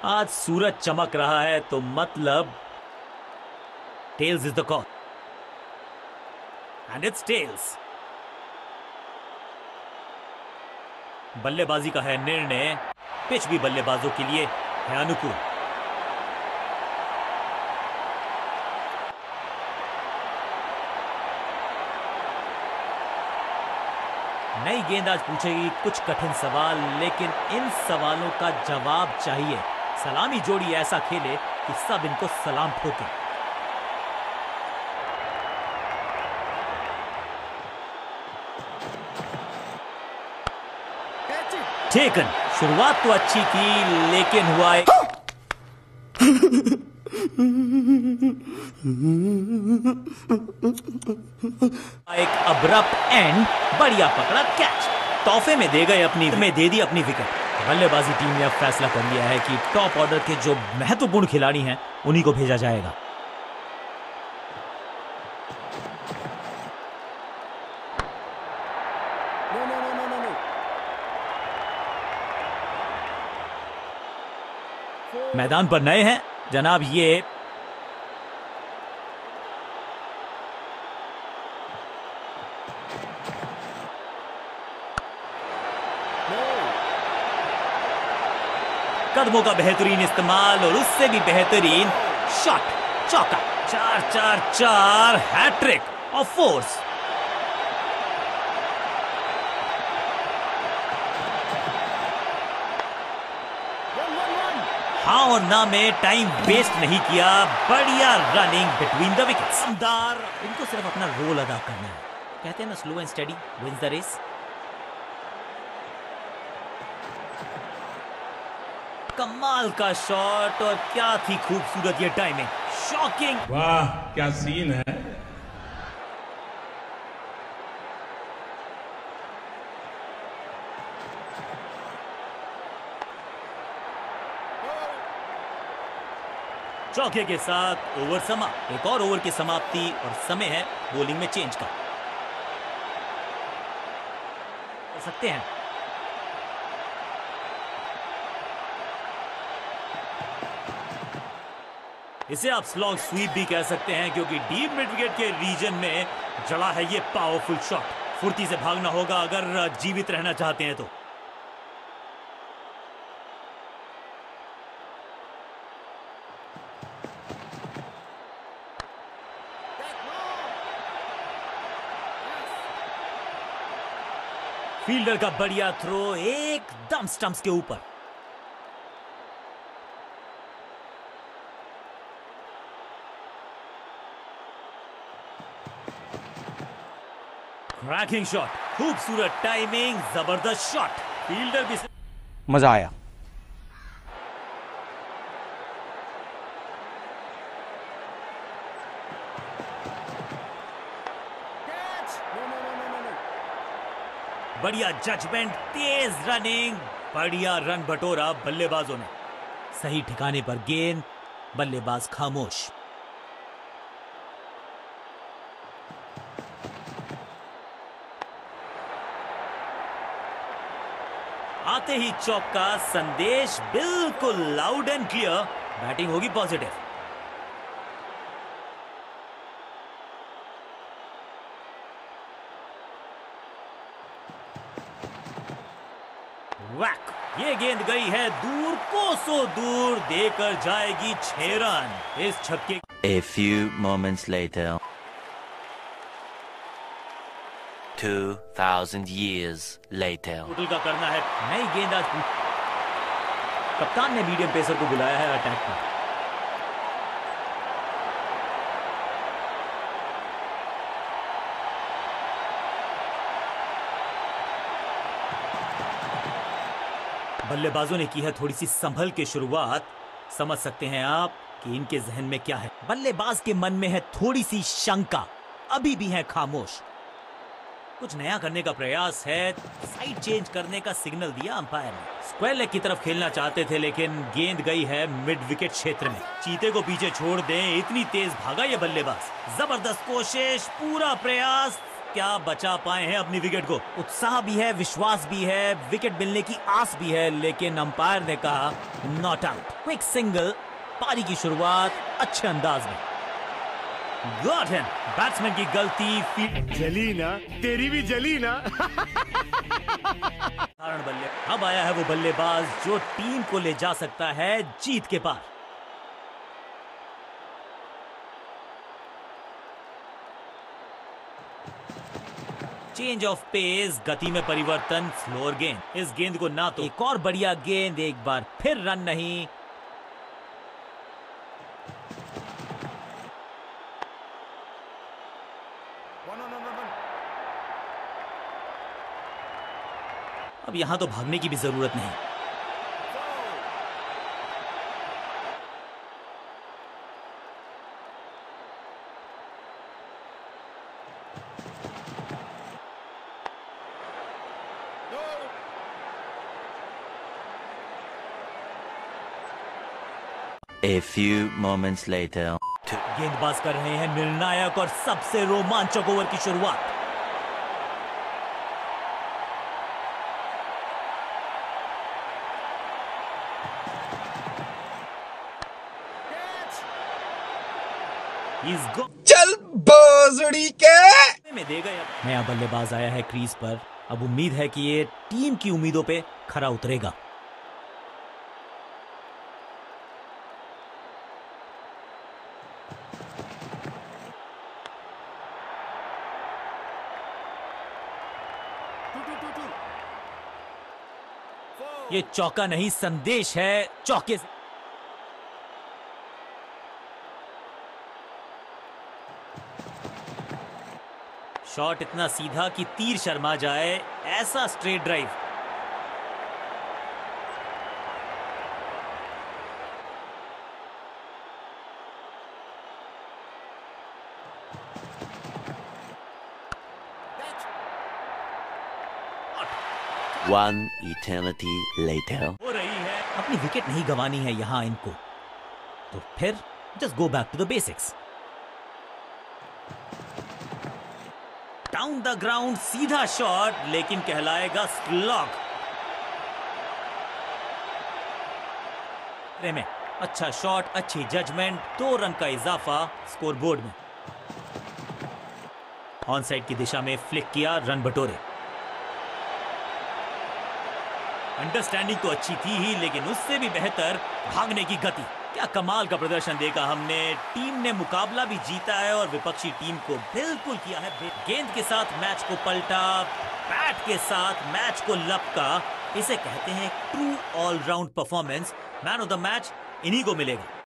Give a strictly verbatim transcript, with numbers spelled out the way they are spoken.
आज सूरज चमक रहा है तो मतलब tails is the call and it's tails. बल्लेबाजी का है निर्णय, पिच भी बल्लेबाजों के लिए है अनुकूल। नई गेंद आज पूछेगी कुछ कठिन सवाल, लेकिन इन सवालों का जवाब चाहिए। सलामी जोड़ी ऐसा खेले कि सब इनको सलाम ठोके। टेकन। शुरुआत तो अच्छी की, लेकिन हुआ एक एक अब्रप्ट एंड। बढ़िया पकड़ा कैच, तोहफे में दे गए अपनी में दे दी अपनी विकेट। बल्लेबाजी टीम ने अब फैसला कर लिया है कि टॉप ऑर्डर के जो महत्वपूर्ण खिलाड़ी हैं उन्हीं को भेजा जाएगा। No no no no no. मैदान पर नए हैं जनाब, ये कदमों का बेहतरीन इस्तेमाल और उससे भी बेहतरीन शॉट, चौका। चार चार चार, हैट्रिक और फोर्स। हाँ और ना में टाइम वेस्ट नहीं किया। बढ़िया रनिंग बिटवीन द विकेट्स। शानदार। इनको सिर्फ अपना रोल अदा करना है। कहते हैं ना, slow and steady wins the race. कमाल का शॉट और क्या थी खूबसूरत ये टाइमिंग। शॉकिंग। वाह क्या सीन है। चौके के साथ ओवर समाप्त। एक और ओवर की समाप्ति और समय है बॉलिंग में चेंज का। कर सकते हैं। इसे आप स्लॉग स्वीप भी कह सकते हैं, क्योंकि डीप मिड विकेट के रीजन में जड़ा है ये पावरफुल शॉट। फुर्ती से भागना होगा अगर जीवित रहना चाहते हैं तो। फील्डर का बढ़िया थ्रो एकदम स्टंप्स के ऊपर। क्रैकिंग शॉट, खूबसूरत टाइमिंग, जबरदस्त शॉट। फील्डर भी मजा आया। बढ़िया जजमेंट, तेज रनिंग, बढ़िया रन बटोरा बल्लेबाजों ने। सही ठिकाने पर गेंद, बल्लेबाज खामोश। आते ही चौका, संदेश बिल्कुल लाउड एंड क्लियर। बैटिंग होगी पॉजिटिव। वैक। ये गेंद गई है दूर, कोसों दूर, देकर जाएगी छह रन। इस छक्के A few moments later. Two thousand years later. Total का करना है। नई गेंद आज कप्तान ने मीडियम पेसर को बुलाया है अटैक में। बल्लेबाजों ने की है थोड़ी सी संभल के शुरुआत। समझ सकते हैं आप कि इनके जहन में क्या है। बल्लेबाज के मन में है थोड़ी सी शंका, अभी भी है खामोश। कुछ नया करने का प्रयास है। साइड चेंज करने का सिग्नल दिया अंपायर ने। स्क्वायर लेग की तरफ खेलना चाहते थे, लेकिन गेंद गई है मिड विकेट क्षेत्र में। चीते को पीछे छोड़ दें, इतनी तेज भागा ये बल्लेबाज। जबरदस्त कोशिश, पूरा प्रयास, क्या बचा पाए हैं अपनी विकेट को। उत्साह भी है, विश्वास भी है, विकेट मिलने की आस भी है, लेकिन अंपायर ने कहा नॉट आउट। क्विक सिंगल, पारी की शुरुआत अच्छे अंदाज में। गॉट हिम, बैट्समैन की गलती। फील्ड जली ना, तेरी भी जली ना। कारण बल्ले, अब आया है वो बल्लेबाज जो टीम को ले जा सकता है जीत के पार। चेंज ऑफ पेस, गति में परिवर्तन, स्लोअर गेंद। इस गेंद को ना तो एक और बढ़िया गेंद, एक बार फिर रन नहीं। अब यहां तो भागने की भी जरूरत नहीं। A few moments later. गेंदबाज कर रहे हैं निर्णायक और सबसे रोमांचक ओवर की शुरुआत। चल बाजड़ी के में दे गए। नया बल्लेबाज आया है क्रीज पर। अब उम्मीद है कि ये टीम की उम्मीदों पे खरा उतरेगा। ये चौका नहीं, संदेश है चौके से। शॉट इतना सीधा कि तीर शर्मा जाए, ऐसा straight drive. One eternity later. हो रही है, अपनी विकेट नहीं गंवानी है यहां इनको, तो फिर just go back to the basics. Down the ground, सीधा शॉट, लेकिन कहलाएगा स्लॉग। में अच्छा शॉट, अच्छी जजमेंट, दो रन का इजाफा स्कोरबोर्ड में। ऑन साइड की दिशा में फ्लिक किया, रन बटोरे। अंडरस्टैंडिंग तो अच्छी थी ही, लेकिन उससे भी बेहतर भागने की गति। क्या कमाल का प्रदर्शन देखा हमने। टीम ने मुकाबला भी जीता है और विपक्षी टीम को बिल्कुल किया है। गेंद के साथ मैच को पलटा, बैट के साथ मैच को लपका। इसे कहते हैं true all round performance. Man of the match इन्हीं को मिलेगा।